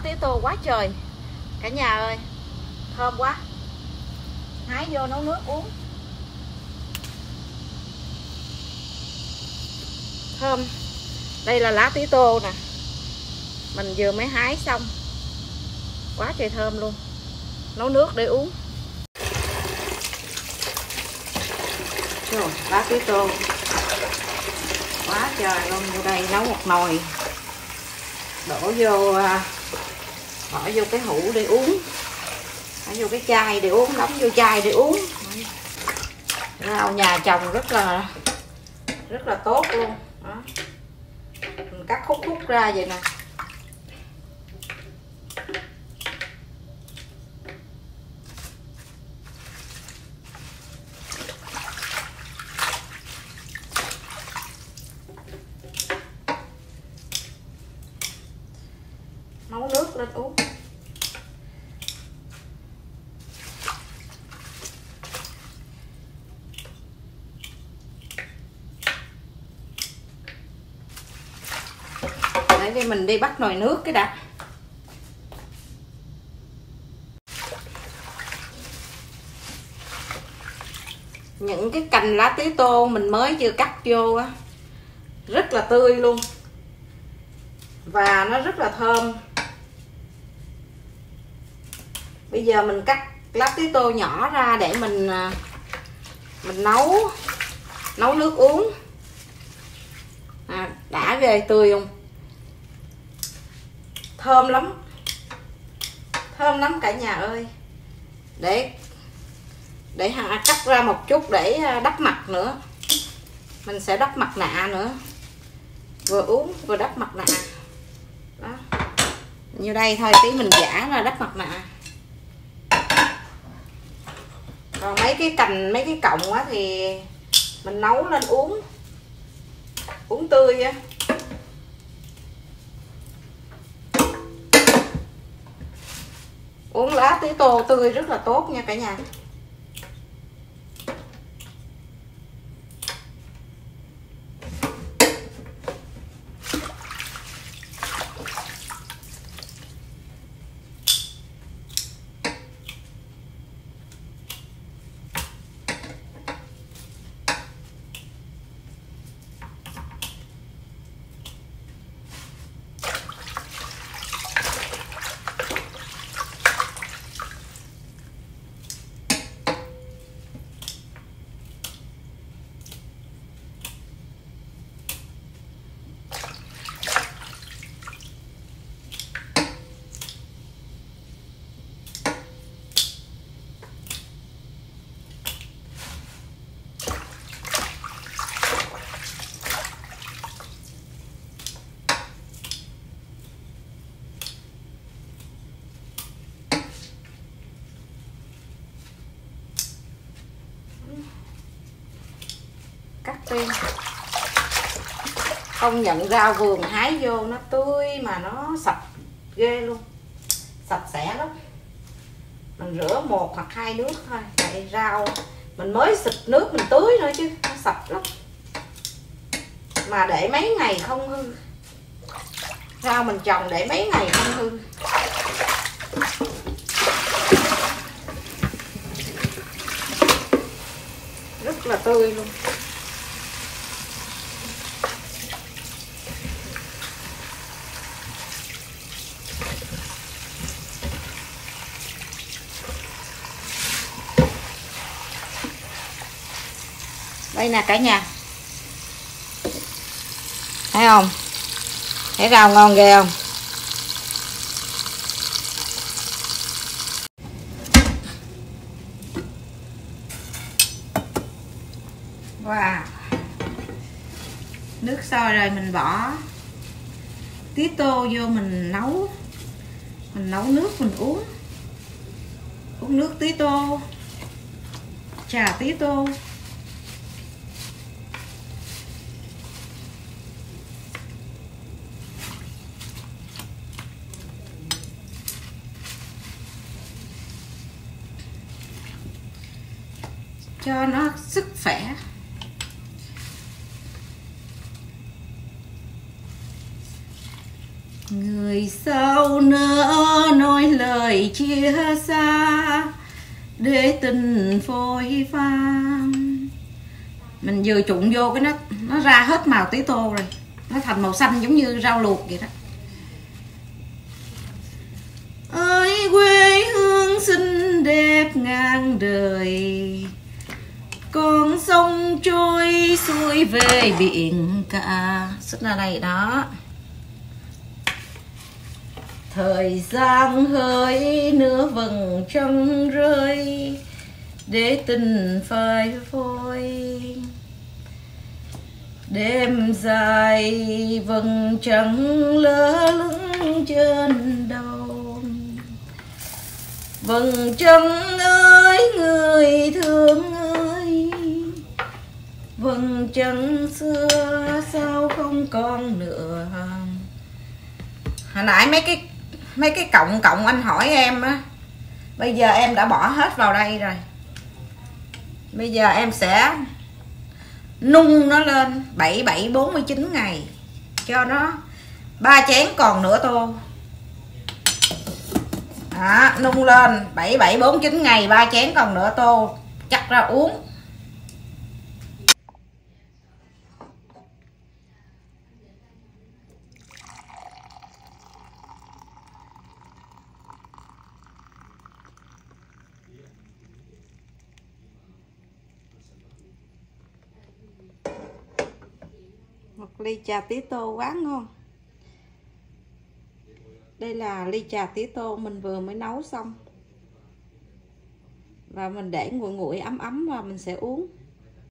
tía tô quá trời cả nhà ơi, thơm quá. Hái vô nấu nước uống thơm. Đây là lá tía tô nè, mình vừa mới hái xong, quá trời thơm luôn. Nấu nước để uống. Rồi, lá tía tô quá trời luôn. Vô đây nấu một nồi, đổ vô, bỏ vô cái hũ để uống, bỏ vô cái chai để uống, đóng vô chai để uống. Rau nhà trồng rất là tốt luôn đó. Mình cắt khúc ra vậy nè. Nấu nước lên uống. Để đi mình đi bắt nồi nước cái đã. Những cái cành lá tía tô mình mới vừa cắt vô á, rất là tươi luôn và nó rất là thơm. Bây giờ mình cắt lá tía tô nhỏ ra để mình nấu nước uống. Đã ghê, tươi không? Thơm lắm cả nhà ơi. Để cắt ra một chút để đắp mặt nữa. Mình sẽ đắp mặt nạ nữa, vừa uống vừa đắp mặt nạ đó. Như đây thôi, tí mình giã ra đắp mặt nạ. Còn mấy cái cành, mấy cái cọng á thì mình nấu lên uống tươi á. Uống lá tía tô tươi rất là tốt nha cả nhà. Cắt tiên. Công nhận rau vườn hái vô nó tươi mà nó sạch ghê luôn, sạch sẽ lắm. Mình rửa 1 hoặc 2 nước thôi. Tại rau mình mới xịt nước mình tưới nữa chứ, nó sạch lắm. Mà để mấy ngày không hư. Rau mình trồng để mấy ngày không hư. Rất là tươi luôn. Đây nè cả nhà, thấy không? Thấy rau ngon ghê không? Wow. Nước sôi rồi mình bỏ tía tô vô, mình nấu nước mình uống nước tía tô, trà tía tô. Cho nó sức khỏe. Người sao nỡ nói lời chia xa để tình phôi pha. Mình vừa trụng vô cái nó ra hết màu tí tô rồi, nó thành màu xanh giống như rau luộc vậy đó. Ơi quê hương xinh đẹp ngàn đời, con sông trôi xuôi về biển cả. Xích ra đây đó. Thời gian hơi nữa vầng trăng rơi để tình phai phôi. Đêm dài vầng trăng lơ lửng trên đầu. Vầng trăng ơi người thương ơi, vầng trăng xưa sao không còn nữa. Hồi nãy mấy cái cộng anh hỏi em á, bây giờ em đã bỏ hết vào đây rồi. Bây giờ em sẽ nung nó lên 47-49 ngày cho nó 3 chén còn nửa tô. Đó, nung lên 47-49 ngày 3 chén còn nửa tô, chắc ra uống. Một ly trà tía tô quá ngon. Đây là ly trà tía tô mình vừa mới nấu xong, và mình để nguội nguội ấm ấm và mình sẽ uống.